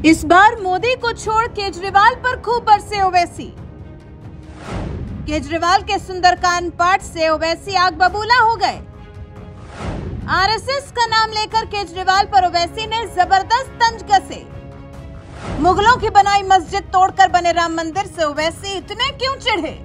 इस बार मोदी को छोड़ केजरीवाल पर खूब बरसे ओवैसी। केजरीवाल के सुंदरकांड पाठ से ओवैसी आग बबूला हो गए। आरएसएस का नाम लेकर केजरीवाल पर ओवैसी ने जबरदस्त तंज कसे। मुगलों की बनाई मस्जिद तोड़कर बने राम मंदिर से ओवैसी इतने क्यों चिढ़े?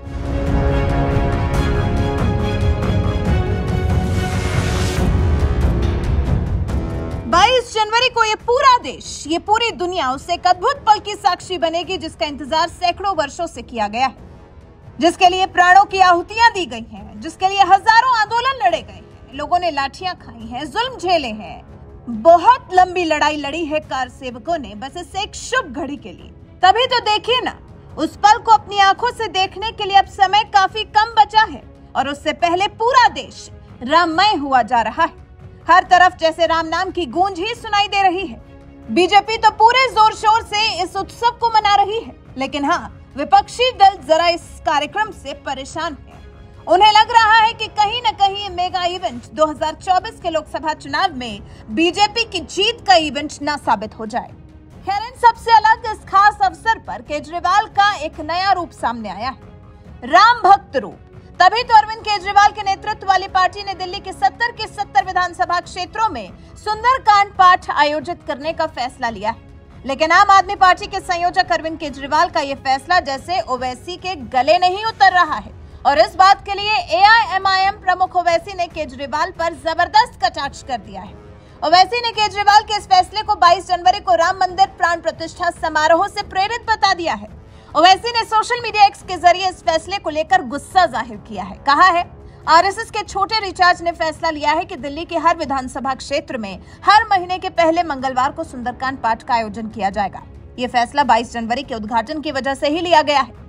जनवरी को ये पूरा देश, ये पूरी दुनिया उस एक अद्भुत पल की साक्षी बनेगी जिसका इंतजार सैकड़ों वर्षों से किया गया है, जिसके लिए प्राणों की आहुतियां दी गई हैं, जिसके लिए हजारों आंदोलन लड़े गए हैं, लोगों ने लाठियां खाई हैं, जुल्म झेले हैं, बहुत लंबी लड़ाई लड़ी है कार सेवकों ने बस इस एक शुभ घड़ी के लिए। तभी तो देखिए ना, उस पल को अपनी आंखों से देखने के लिए अब समय काफी कम बचा है और उससे पहले पूरा देश राममय हुआ जा रहा है। हर तरफ जैसे राम नाम की गूंज ही सुनाई दे रही है। बीजेपी तो पूरे जोर शोर से इस उत्सव को मना रही है, लेकिन हाँ, विपक्षी दल जरा इस कार्यक्रम से परेशान है। उन्हें लग रहा है कि कहीं न कहीं मेगा इवेंट 2024 के लोकसभा चुनाव में बीजेपी की जीत का इवेंट ना साबित हो जाए। खैर, इन सबसे अलग इस खास अवसर पर केजरीवाल का एक नया रूप सामने आया है, राम भक्त रूप। तभी तो अरविंद केजरीवाल के नेतृत्व वाली पार्टी ने दिल्ली के 70 के 70 विधानसभा क्षेत्रों में सुंदरकांड पाठ आयोजित करने का फैसला लिया है। लेकिन आम आदमी पार्टी के संयोजक अरविंद केजरीवाल का यह फैसला जैसे ओवैसी के गले नहीं उतर रहा है और इस बात के लिए एआईएमआईएम प्रमुख ओवैसी ने केजरीवाल पर जबरदस्त कटाक्ष कर दिया है। ओवैसी ने केजरीवाल के इस फैसले को 22 जनवरी को राम मंदिर प्राण प्रतिष्ठा समारोह से प्रेरित बता दिया है। ओवैसी ने सोशल मीडिया एक्स के जरिए इस फैसले को लेकर गुस्सा जाहिर किया है। कहा है, आरएसएस के छोटे रिचार्ज ने फैसला लिया है कि दिल्ली के हर विधानसभा क्षेत्र में हर महीने के पहले मंगलवार को सुंदरकांड पाठ का आयोजन किया जाएगा। ये फैसला 22 जनवरी के उद्घाटन की वजह से ही लिया गया है।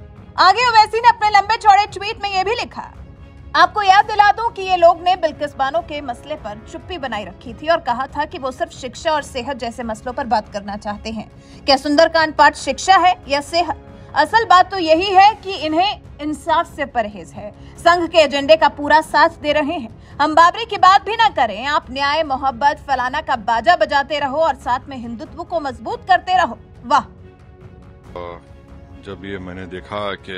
आगे ओवैसी ने अपने लंबे चौड़े ट्वीट में यह भी लिखा, आपको याद दिला दूं कि ये लोग ने बिल्किस बानो के मसले पर चुप्पी बनाई रखी थी और कहा था कि वो सिर्फ शिक्षा और सेहत जैसे मसलों पर बात करना चाहते हैं। क्या सुंदरकांड पाठ शिक्षा है या सेहत? असल बात तो यही है कि इन्हें इंसाफ से परहेज है। संघ के एजेंडे का पूरा साथ दे रहे हैं। हम बाबरी की बात भी ना करें, आप न्याय, मोहब्बत, फलाना का बाजा बजाते रहो और साथ में हिंदुत्व को मजबूत करते रहो। वाह! जब ये मैंने देखा कि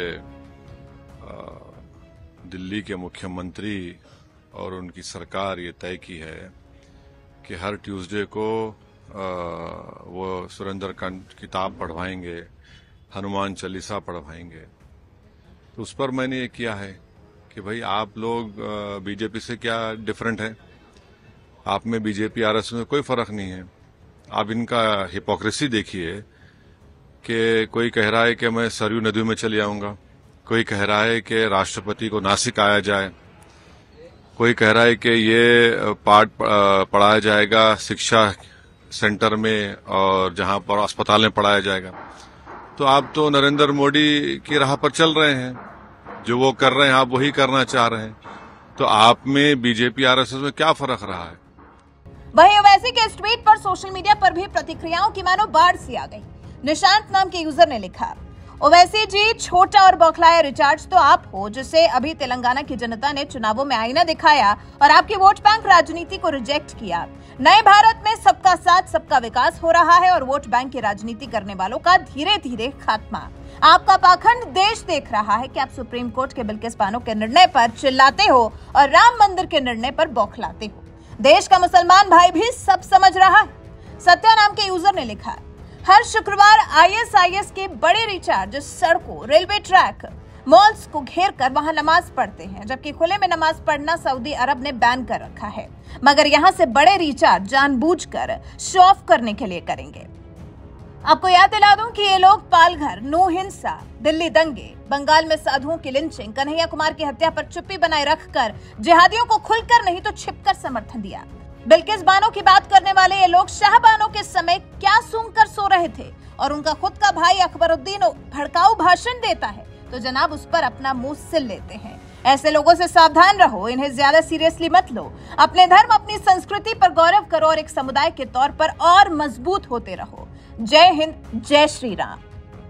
दिल्ली के मुख्यमंत्री और उनकी सरकार ये तय की है कि हर ट्यूसडे को वो सुरेंद्रकांड किताब पढ़वाएंगे, हनुमान चालीसा पढ़वाएंगे, तो उस पर मैंने ये किया है कि भाई आप लोग बीजेपी से क्या डिफरेंट है? आप में बीजेपी आरएसएस में कोई फर्क नहीं है। आप इनका हिपोक्रेसी देखिए कि कोई कह रहा है कि मैं सरयू नदी में चले आऊंगा, कोई कह रहा है कि राष्ट्रपति को नासिक आया जाए, कोई कह रहा है कि ये पाठ पढ़ाया जाएगा शिक्षा सेंटर में और जहां पर अस्पताल में पढ़ाया जाएगा। तो आप तो नरेंद्र मोदी की राह पर चल रहे हैं, जो वो कर रहे हैं आप वही करना चाह रहे हैं। तो आप में बीजेपी आरएसएस में क्या फर्क रहा है? वहीं ओवैसी के इस ट्वीट पर सोशल मीडिया पर भी प्रतिक्रियाओं की मानो बाढ़ सी आ गई। निशांत नाम के यूजर ने लिखा, ओवैसी जी, छोटा और बौखलाया रिचार्ज तो आप हो, जिसे अभी तेलंगाना की जनता ने चुनावों में आईना दिखाया और आपकी वोट बैंक राजनीति को रिजेक्ट किया। नए भारत में सबका साथ सबका विकास हो रहा है और वोट बैंक की राजनीति करने वालों का धीरे धीरे खात्मा। आपका पाखंड देश देख रहा है कि आप सुप्रीम कोर्ट के बिल्किस बानो के निर्णय पर चिल्लाते हो और राम मंदिर के निर्णय पर बौखलाते हो। देश का मुसलमान भाई भी सब समझ रहा है। सत्या नाम के यूजर ने लिखा, हर शुक्रवार आईएसआईएस के बड़े रिचार्ज सड़कों, रेलवे ट्रैक, मॉल्स को घेर कर वहां नमाज पढ़ते हैं, जबकि खुले में नमाज पढ़ना सऊदी अरब ने बैन कर रखा है, मगर यहां से बड़े रिचार्ज जानबूझकर शो ऑफ करने के लिए करेंगे। आपको याद दिला दूं कि ये लोग पालघर, नू हिंसा, दिल्ली दंगे, बंगाल में साधुओं की लिंचिंग, कन्हैया कुमार की हत्या पर चुप्पी बनाए रखकर जिहादियों को खुलकर नहीं तो छिपकर समर्थन दिया। बिल्किस बानो की बात करने वाले ये लोग शाह बानो के समय क्या सूंघकर सो रहे थे और उनका खुद का भाई अकबरुद्दीन भड़काऊ भाषण देता है तो जनाब उस पर अपना मुंह सिल लेते हैं। ऐसे लोगों से सावधान रहो, इन्हें ज्यादा सीरियसली मत लो। अपने धर्म, अपनी संस्कृति पर गौरव करो और एक समुदाय के तौर पर और मजबूत होते रहो। जय हिंद, जय श्री राम।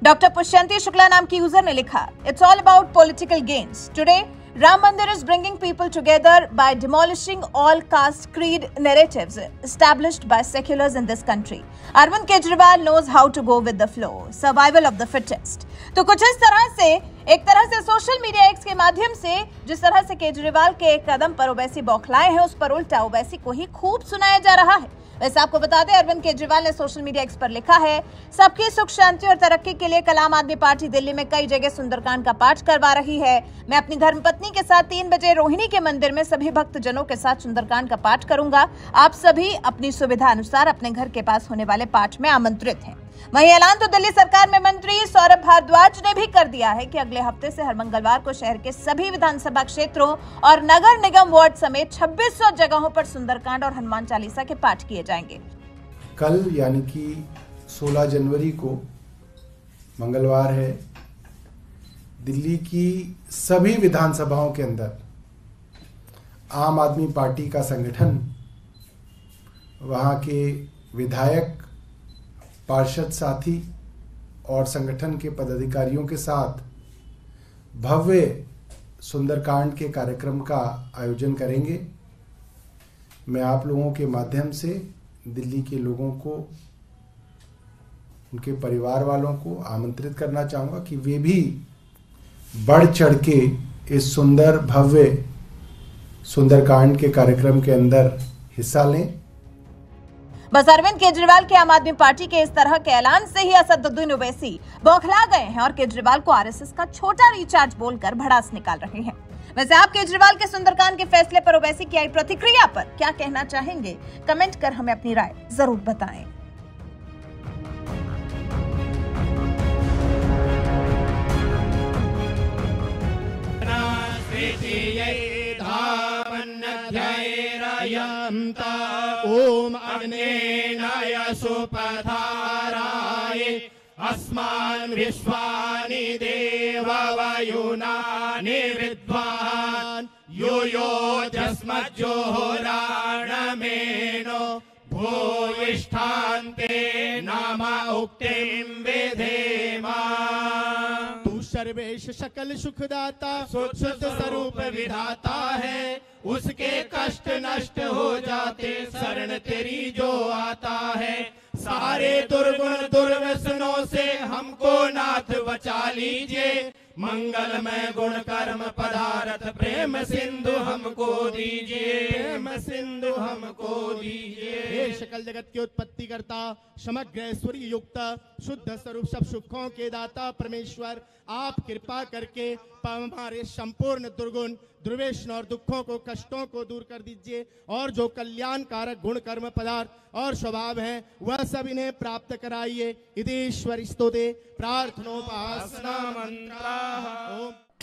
डॉक्टर पुष्यंती शुक्ला नाम की यूजर ने लिखा, it's all about political gains. Today Ram Mandir is bringing people together by demolishing all caste creed narratives established by seculars in this country. Arvind Kejriwal knows how to go with the flow. Survival of the fittest. तो कुछ इस तरह से एक तरह से social media x के माध्यम से जिस तरह से केजरीवाल के एक कदम पर ओवैसी बौखलाए हैं, उस पर उल्टा ओवैसी को ही खूब सुनाया जा रहा है। वैसे आपको बता दें, अरविंद केजरीवाल ने सोशल मीडिया एक्स पर लिखा है, सबकी सुख शांति और तरक्की के लिए कल आम आदमी पार्टी दिल्ली में कई जगह सुंदरकांड का पाठ करवा रही है। मैं अपनी धर्मपत्नी के साथ 3 बजे रोहिणी के मंदिर में सभी भक्तजनों के साथ सुंदरकांड का पाठ करूंगा। आप सभी अपनी सुविधा अनुसार अपने घर के पास होने वाले पाठ में आमंत्रित हैं। वहीं ऐलान तो दिल्ली सरकार में मंत्री सौरभ भारद्वाज ने भी कर दिया है कि अगले हफ्ते से हर मंगलवार को शहर के सभी विधानसभा क्षेत्रों और नगर निगम वार्ड समेत 2600 जगहों पर सुंदरकांड और हनुमान चालीसा के पाठ किए जाएंगे। कल यानी कि 16 जनवरी को मंगलवार है, दिल्ली की सभी विधानसभाओं के अंदर आम आदमी पार्टी का संगठन वहां के विधायक, पार्षद साथी और संगठन के पदाधिकारियों के साथ भव्य सुंदरकांड के कार्यक्रम का आयोजन करेंगे। मैं आप लोगों के माध्यम से दिल्ली के लोगों को, उनके परिवार वालों को आमंत्रित करना चाहूँगा कि वे भी बढ़ चढ़ के इस सुंदर भव्य सुंदरकांड के कार्यक्रम के अंदर हिस्सा लें। बस अरविंद केजरीवाल के आम आदमी पार्टी के इस तरह के ऐलान से ही असदुद्दीन ओवैसी बौखला गए हैं और केजरीवाल को आरएसएस का छोटा रिचार्ज बोलकर भड़ास निकाल रहे हैं। वैसे आप केजरीवाल के सुंदरकांड के फैसले पर ओवैसी की आई प्रतिक्रिया पर क्या कहना चाहेंगे? कमेंट कर हमें अपनी राय जरूर बताएं। ओम अग्नेनाय सुपधाराय अस्मान् विश्वानि देववयुनानि विद्वान् यो जस्मज्जोहोराणमेनो भूयिष्ठान्ते नाम उक्तिं विधेमा। तू सर्वेश सकल सुखदाता शुद्ध स्वरूप विधाता है, उसके कष्ट नष्ट हो जाते शरण तेरी जो आता है। सारे दुर्गुण दुर्व्यसनों से हमको नाथ बचा लीजिए, मंगलमय गुण कर्म पदार्थ प्रेम सिंधु हमको दीजिए, प्रेम सिंधु हमको दीजिए। हे सकल जगत की उत्पत्ति करता, समग्र ऐश्वर्य युक्त शुद्ध स्वरूप सब सुखों के दाता परमेश्वर, आप कृपा करके हमारे संपूर्ण दुर्गुण दुर्व्यसन और दुखों को, कष्टों को दूर कर दीजिए और जो कल्याणकारक गुण कर्म पदार्थ और स्वभाव हैं वह सब इन्हें प्राप्त कराइए। इति ईश्वर स्तुते प्रार्थनोपासना मंत्र।